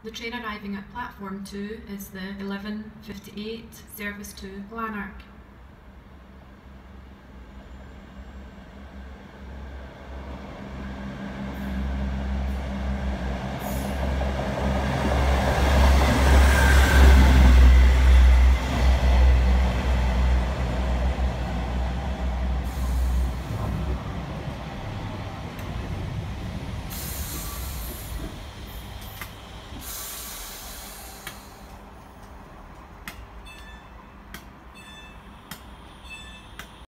The train arriving at platform 2 is the 11:58 service to Lanark.